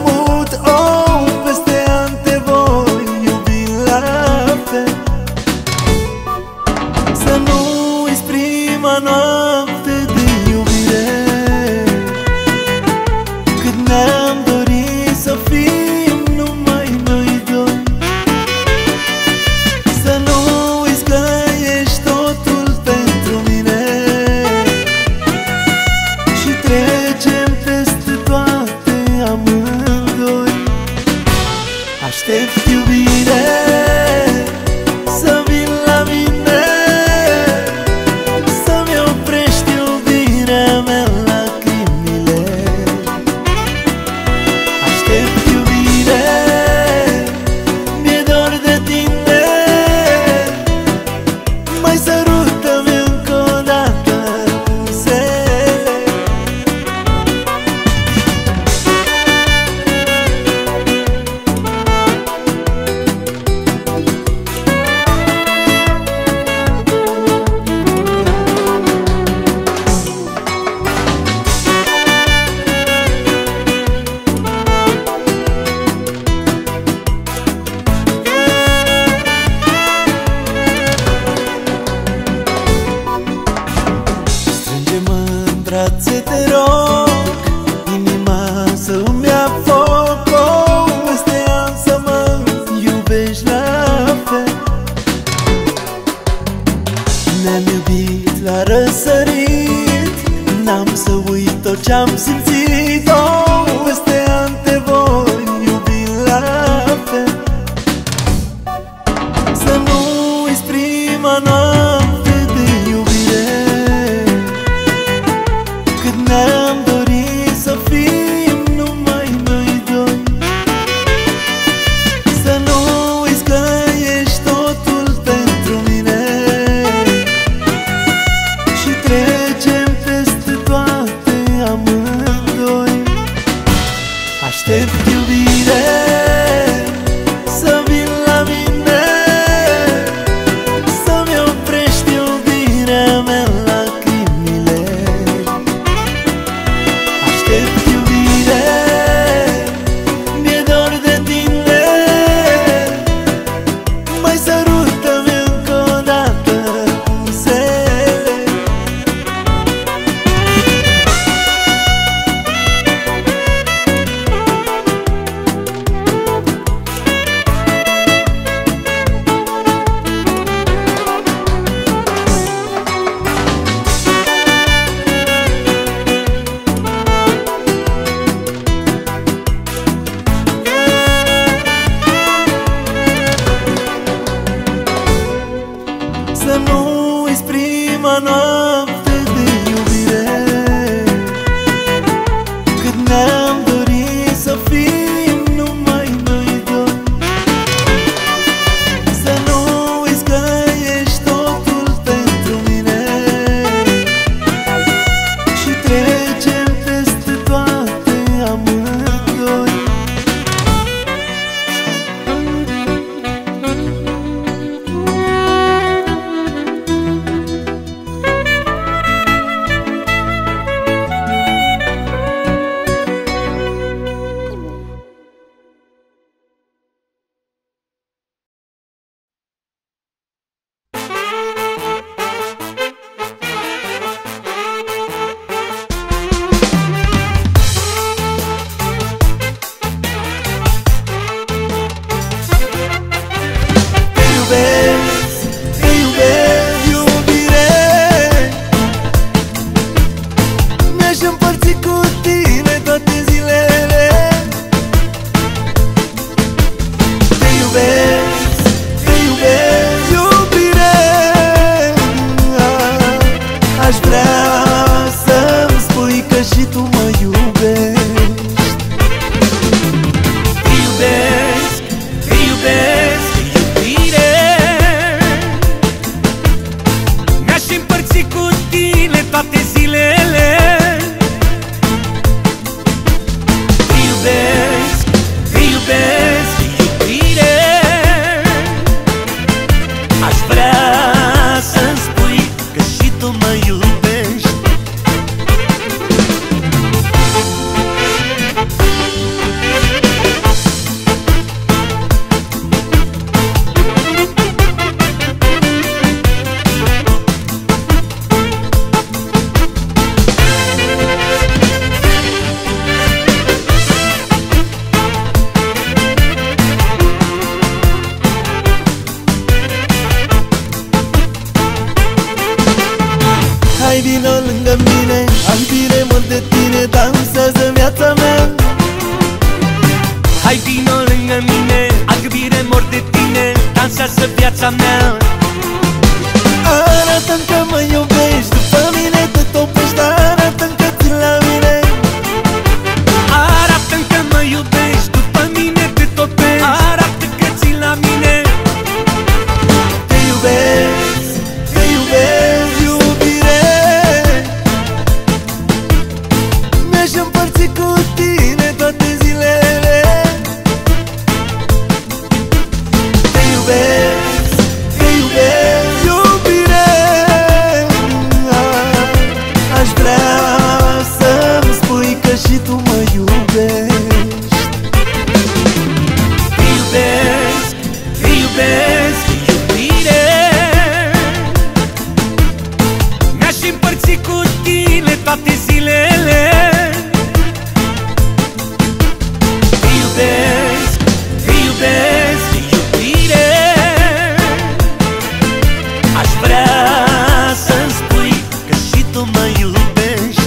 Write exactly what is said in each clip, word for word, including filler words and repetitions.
aud, oh, peste ani te voi iubi la fel. Să nu uiți prima noapte de iubire, când ne-am dorit să fim numai noi doi. Să nu uiți că ești totul pentru mine și trecem peste toate amândoi. Aștept iubire să vin la mine, să-mi oprești iubirea mea lacrimile. Aștept iubire, mi-e dor de tine, mai sărută-mi încă o dată buzele. Strânge-mă în brațe, te rog, inima să-mi ia foc, oh, peste ani să mă iubești la fel. Ne-am iubit la răsărit, n-am să uit tot ce-am simțit, oh, peste ani te voi iubi la fel. Să nu uiți prima noapte de iubire, când ne-am dorit să fim numai noi doi. Să nu uiți că ești totul pentru mine și trecem peste toate amândoi. Aștept iubire să vin la mine, să-mi oprești iubirea mea lacrimile. Aștept iubire, mi-e dor de tine, mai sărută-mi încă o dată buzele. Hai vino lângă mine, altă iubire mor de tine, dansează viața mea. Arată-mi că mă iubești, după mine te topești, arată-mi că țin la mine. Arată-mi că mă iubești, după mine te topești, arată că țin la mine. Te iubesc, te iubesc, iubire. Mi-aș împărți cu tine toate zilele. Te iubesc, te iubesc, iubire. Aș vrea să-mi spui că și tu mă iubești. Te iubesc, te iubesc, iubire. Mi-aș împărți cu tine toate zilele. Te iubesc, te iubesc, iubire. Aș vrea să-mi spui că și tu mă iubești.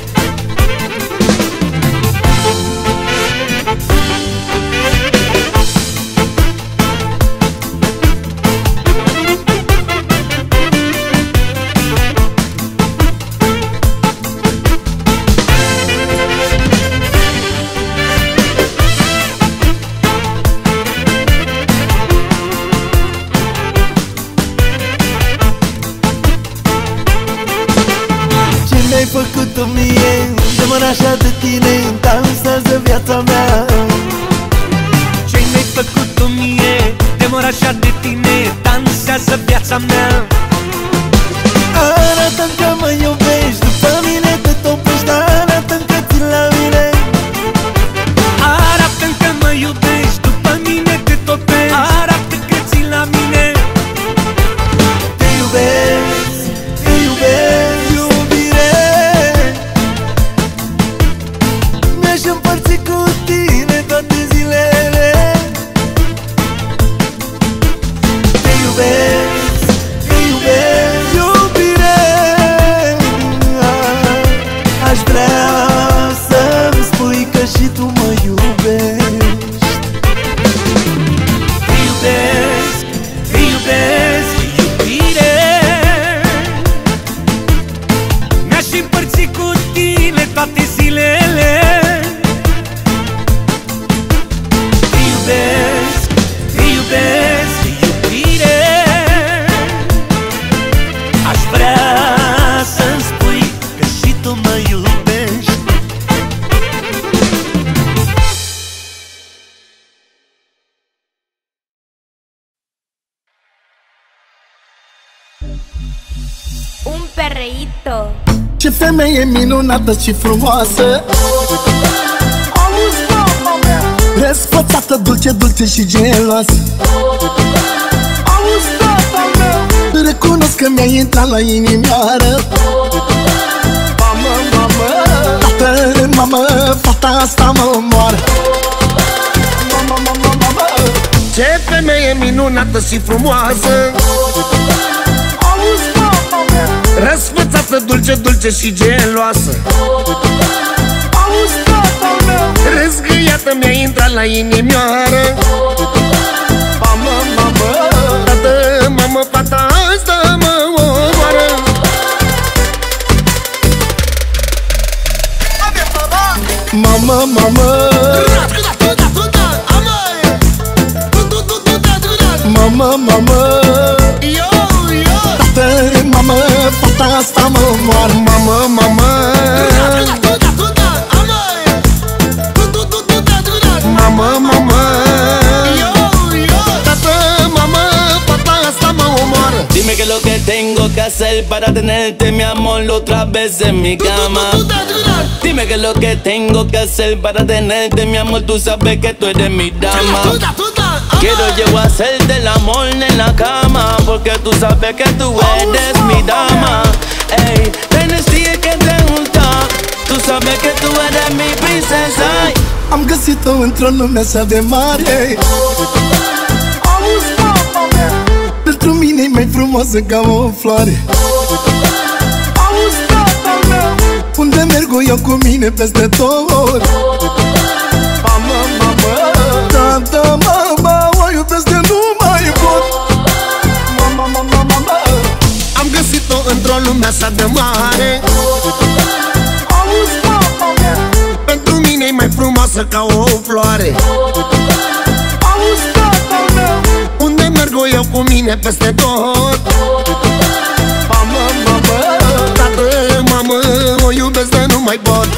Ce mi-ai făcut-o mie, de mă așa de tine, dansează viața mea. Ce mi-ai făcut-o mie, de mor așa de tine, dansează viața mea. Arată-mi că mă iubești, după mine te topești, arată-mi că țin la mine. Arată-mi că mă iubești, după mine te topești, arată că țin la mine. Te iubesc, te iubesc, iubire. Mi-aș împărți cu tine toate zilele. Te iubesc, te iubesc, iubire. Aș vrea să-mi spui că și tu mă iubești. Te iubesc, te iubesc, iubire. Mi-aș împărți cu tine toate zilele. Te iubesc, te iubesc, iubire. Aș vrea să-mi spui că și tu mă iubești. Un perreíto. Ce femeie minunată și frumoasă, răsfățată, dulce, dulce și geloasă. Recunosc că mi-ai intrat la inimioară. Mamă, mamă, tată, mamă, fata asta mă omoară. Mamă, mamă, mamă, ce femeie minunată și frumoasă, răsfățată, dulce, dulce și geloasă. Răzgâiată mi-a intrat la inimioară. Mamă, mamă, tată, mamă, fata asta mă omoară. Mamă, mamă, mamă, mamă, tată, mamă, fata asta mă omoară. Mamă, mamă, mamă, mamă, tată, mamă, fata asta mă omoară. Dime que lo que tengo que hacer para tenerte mi amor otra vez en mi cama. Dime que lo que tengo que hacer para tenerte mi amor, tú sabes que tú eres mi dama. Quiero yo hacerte el amor en la cama, porque tú sabes que tú eres mi dama. Ey, tienes que te gusta, tú sabes que tú eres mi princesa. Am găsit-o într-o lume așa de mare. Pentru mine e mai frumoasă ca o floare. Unde merg eu cu mine peste tot. Mamă, mamă, frumoasă ca o floare. Auzi, tata meu, unde merg o iau cu mine peste tot. Mamă, mamă, tată, mamă, o iubesc de nu mai pot.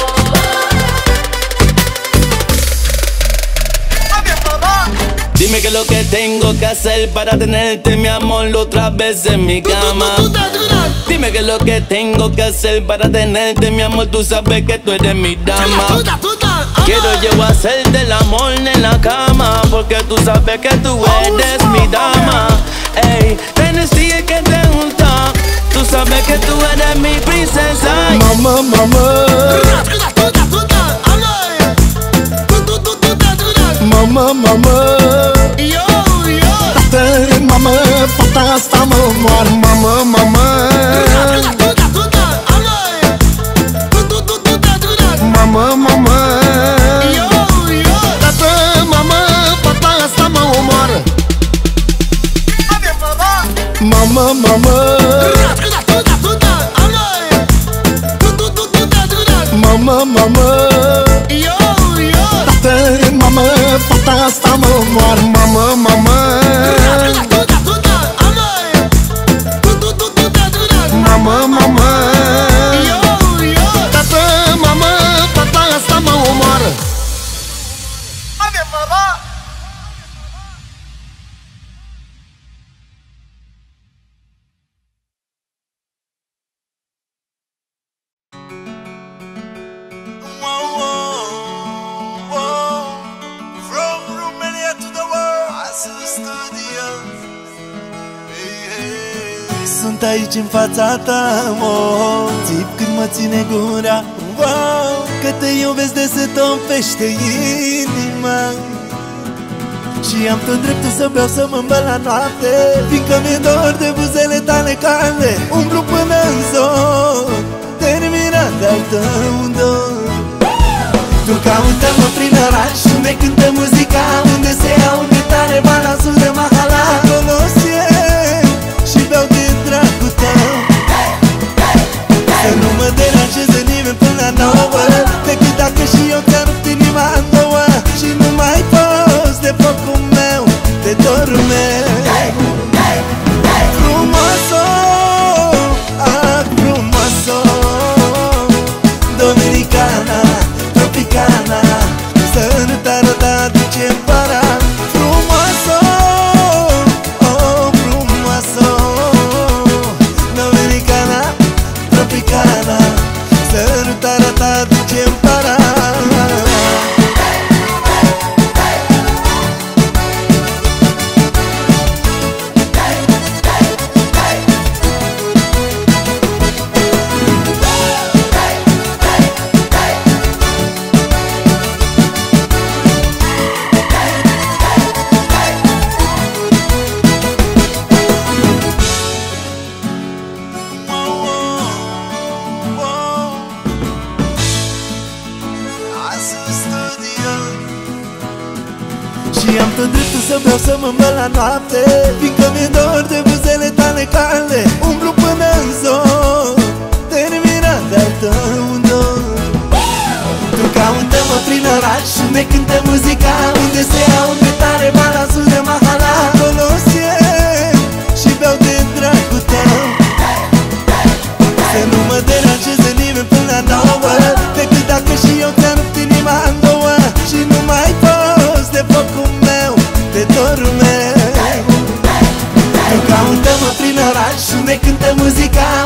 Dime qué es lo que tengo que hacer para tenerte, mi amor, otra vez en mi cama. Dime qué es lo que tengo que hacer para tenerte, mi amor, tú sabes que tú eres mi dama. Quiero yo hacerte el amor en la cama, porque tú sabes que tú eres mi dama. Ey, tienes que te gusta, tú sabes que tú eres mi princesa. Mamă, mamă, mamă, mamă, tată, mamă, fata asta mă omoară. Mamă, mamă, mamă, mamă, tată, mamă, fata asta mă omoară. Mamă, mamă, mamă, mamă, tată, mamă, fata asta mă omoară. Mamă, mamă, mamă, mamă, tată, mamă, fata asta mă omoară. Sunt aici în fața ta, oh, țip când mă ține gura, wow, că te iubesc de se topește inima. Și am tot dreptul să beau, să mă îmbăl la noapte, fiindcă mi-e dor de buzele tale calde. Umblu până în zor, terminat de-al tău dor. Tu caută-mă prin oraș, unde cântă muzica, unde se aude tare balansul de mahala. Conosie și beau de dragul tău, să nu mă deranjeze nimeni până la nouă, decât dacă și eu ți-am rupt inima în două. Și nu mai poți de focul meu, de dorul meu. Frumoasă, ah, frumoasă, dominicana, tropicana, sănătară ta duce-n para. Frumoasă, oh, frumoasă, dominicana, tropicana, sănătară ta duce-n para. Și am tot dreptul să beau, să mă îmbăl la noapte, fiindcă mi-e dor de buzele tale calde. Umblu până în zor, terminat de-al tău dor. Tu caută-mă prin oraș, unde cântă muzica, unde se aude tare balansul de mahala. Conosie și beau de dragul tău, să nu mă deranjeze nimeni până la nouă, decât dacă și eu ți-am rupt inima în două. Și nu mai poți de focul meu, de dorul meu. Tu caută-mă prin oraș, unde cântă muzica,